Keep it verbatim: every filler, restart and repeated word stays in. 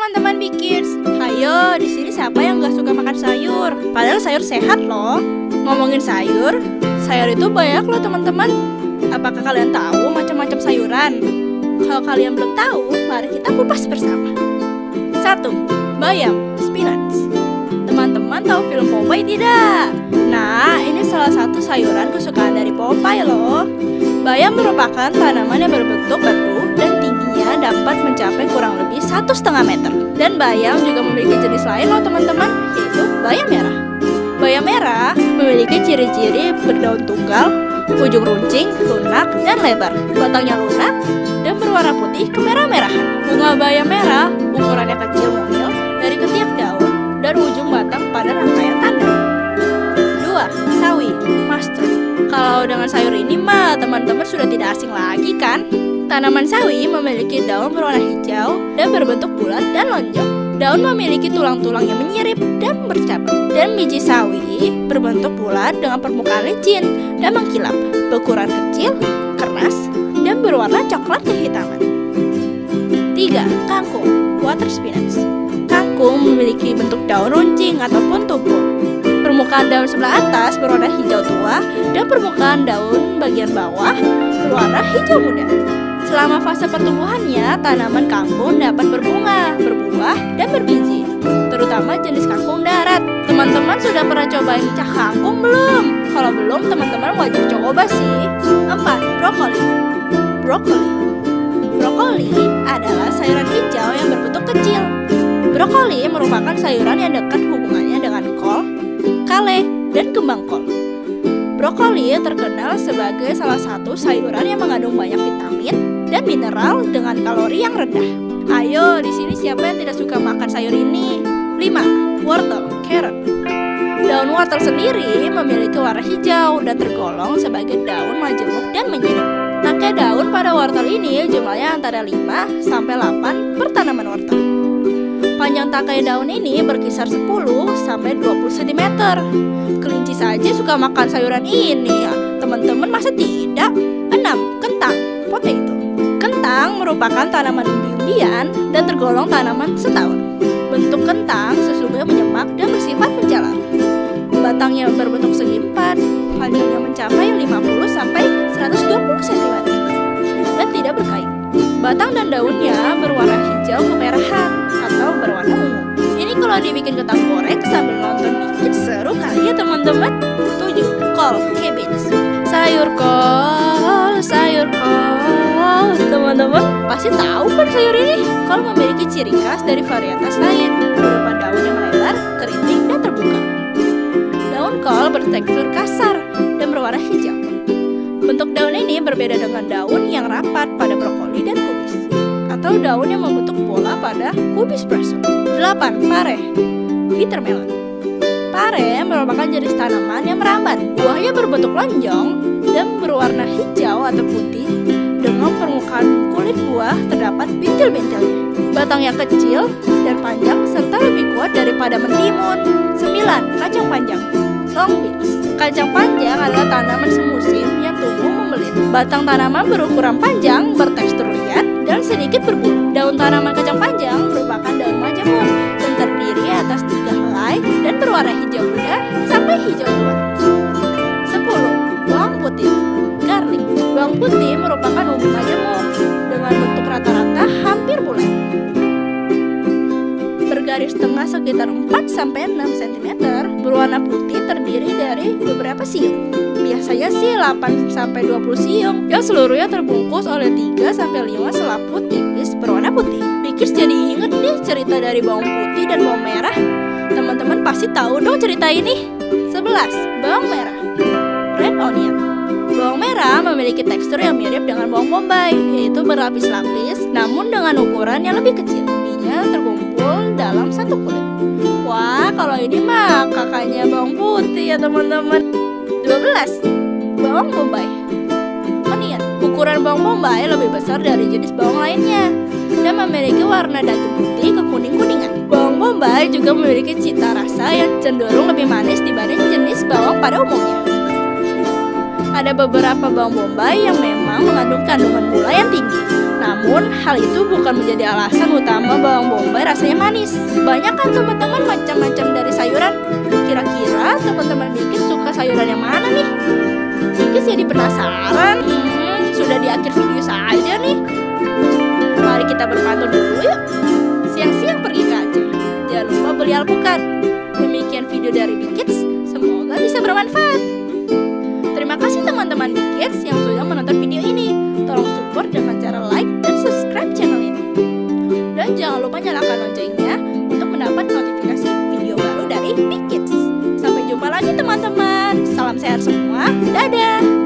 teman-teman Bikers. Hayo, di sini siapa yang gak suka makan sayur? Padahal sayur sehat loh. Ngomongin sayur, sayur itu banyak loh teman-teman. Apakah kalian tahu macam-macam sayuran? Kalau kalian belum tahu, mari kita kupas bersama. Satu, bayam, spinach. Teman-teman tahu film Popeye tidak? Nah, ini salah satu sayuran kesukaan dari Popeye loh. Bayam merupakan tanaman yang berbentuk batu dan tingginya dapat mencapai kurang lebih satu setengah meter. Dan bayam juga memiliki jenis lain loh teman-teman, yaitu bayam merah. Bayam merah memiliki ciri-ciri berdaun tunggal, ujung runcing, lunak, dan lebar. Batangnya lunak dan berwarna putih kemerah-merahan. Bunga bayam merah ukurannya kecil mungil dari ketiak daun dan ujung batang pada rangkaian tanda. Dua, sawi, mustard. Kalau dengan sayur ini mah teman-teman sudah tidak asing lagi kan? Tanaman sawi memiliki daun berwarna hijau dan berbentuk bulat dan lonjong. Daun memiliki tulang-tulang yang menyirip dan bercabang. Dan biji sawi berbentuk bulat dengan permukaan licin dan mengkilap, berukuran kecil, keras, dan berwarna coklat kehitaman. Tiga, kangkung, water spinach. Kangkung memiliki bentuk daun runcing ataupun tumpul. Permukaan daun sebelah atas berwarna hijau tua dan permukaan daun bagian bawah berwarna hijau muda. Selama fase pertumbuhannya, tanaman kangkung dapat berbunga, berbuah, dan berbiji, terutama jenis kangkung darat. Teman-teman sudah pernah cobain cah kangkung belum? Kalau belum, teman-teman wajib coba sih. Empat, brokoli. Brokoli. Brokoli adalah sayuran hijau yang berbentuk kecil. Brokoli merupakan sayuran yang dekat hubungannya dengan kol, kale, dan kembang kol. Brokoli terkenal sebagai salah satu sayuran yang mengandung banyak vitamin dan mineral dengan kalori yang rendah. Ayo, di sini siapa yang tidak suka makan sayur ini? Lima, wortel, carrot. Daun wortel sendiri memiliki warna hijau dan tergolong sebagai daun majemuk dan menyirip. Tangkai daun pada wortel ini jumlahnya antara lima sampai delapan per tanaman wortel. Panjang tangkai daun ini berkisar sepuluh sampai dua puluh sentimeter. Kelinci saja suka makan sayuran ini ya. Teman-teman masa tidak? Enam, kentang, potato. Kentang merupakan tanaman umbi-umbian dan tergolong tanaman setahun. Bentuk kentang sesungguhnya menyemak dan bersifat menjalar. Batangnya berbentuk segi empat, panjangnya mencapai lima puluh sampai seratus dua puluh sentimeter dan tidak berkayu. Batang dan daunnya berwarna hijau kemerahan atau berwarna ungu. Ini kalau dibikin kentang goreng sambil nonton bikin seru kali ya teman-teman. Tujuh, kol, cabbage. Sayur kol, sayur kol. Teman-teman pasti tahu kan sayur ini? Kol memiliki ciri khas dari varietas lain, berupa daun yang lebar, keriting, dan terbuka. Daun kol bertekstur kasar dan berwarna hijau. Bentuk daun ini berbeda dengan daun yang rapat pada brokoli dan kubis, atau daun yang membentuk bola pada kubis preso. Delapan, pare, bitter melon. Pare merupakan jenis tanaman yang merambat. Buahnya berbentuk lonjong dan berwarna hijau atau putih. Dengan permukaan kulit buah terdapat bintil-bintilnya. Batangnya kecil dan panjang serta lebih kuat daripada mentimun. Sembilan, kacang panjang, long beans. Kacang panjang adalah tanaman semusim yang tumbuh membelit. Batang tanaman berukuran panjang, bertekstur liat, dan sedikit berbulu. Daun tanaman kacang panjang merupakan daun majemuk dan terdiri atas tiga helai dan berwarna hijau muda sampai hijau tua. Sepuluh, bawang putih, garlic. Bawang putih merupakan umbi majemuk dengan bentuk rata-rata hampir bulat. Bergaris tengah sekitar empat sampai enam sentimeter, berwarna putih terdiri dari beberapa siung. Biasanya sih delapan sampai dua puluh siung yang seluruhnya terbungkus oleh tiga sampai lima selaput tipis berwarna putih. Bikers jadi inget nih cerita dari bawang putih dan bawang merah. Teman-teman pasti tahu dong cerita ini. Sebelas, bawang merah, red onion. Bawang merah memiliki tekstur yang mirip dengan bawang bombay, yaitu berlapis-lapis namun dengan ukuran yang lebih kecil. Bijinya terkumpul dalam satu kulit. Wah, kalau ini mah kakaknya bawang putih ya teman-teman. Dua belas, bawang bombay, onion. Ukuran bawang bombay lebih besar dari jenis bawang lainnya dan memiliki warna daging putih ke kuning-kuningan. Bawang bombay juga memiliki cita rasa yang cenderung lebih manis dibanding jenis bawang pada umumnya. Ada beberapa bawang bombay yang memang mengandung kandungan gula yang tinggi, Namun, hal itu bukan menjadi alasan utama bawang bombay rasanya manis. Banyak kan teman-teman macam-macam dari sayuran. Kira-kira teman-teman Bikis suka sayuran yang mana nih? Bikis jadi penasaran. Hmm, sudah di akhir video saja nih. Mari kita berpantun dulu yuk. Siang-siang pergi kaca, jangan lupa beli alpukat. Demikian video dari Bikis, semoga bisa bermanfaat. Terima kasih teman-teman Bikis yang sudah menonton video ini. Tolong support dengan cara like dan subscribe channel ini. Dan jangan lupa nyalakan loncengnya untuk mendapat notifikasi video baru dari Bikis. Sampai jumpa lagi teman-teman. Salam sehat semua. Dadah.